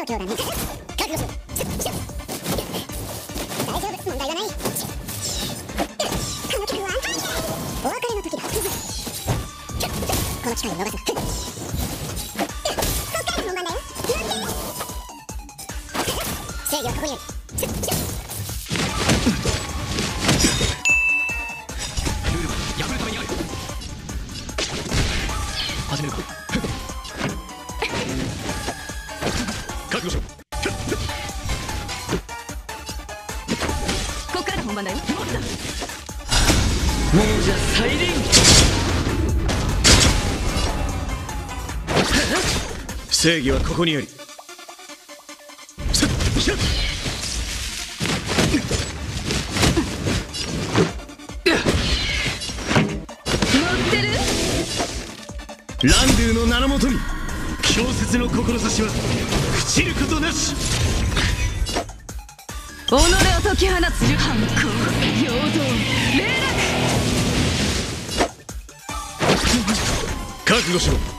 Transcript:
強だね。覚悟しろ。大丈夫、問題はない。この曲はお別れの時だ。この機会を逃すな。こっからが本番だよ。制御はここにある。 ルールは破るためにある。始めるか。覚悟しろ。 こっからが本番だよ。 もうじゃ再臨。正義はここにあり。ランドゥの名のもとに強説の志は朽ちることなし。 己を解き放つ反抗、平等、霊落。 覚悟しろ。